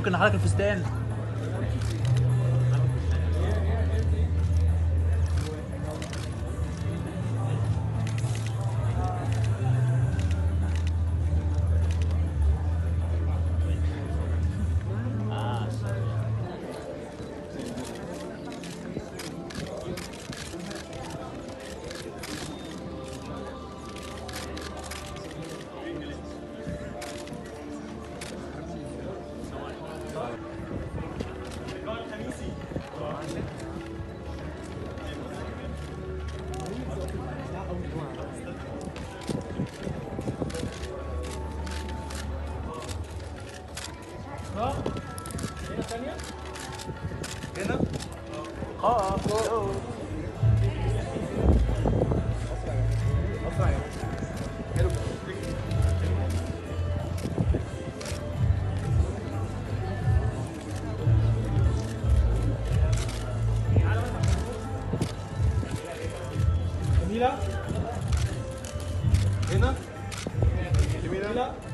ممكن نحرك الفستان. هنا ثانية؟ هنا؟ اه اسرع يا حلو. جميلة؟ هنا؟ جميلة؟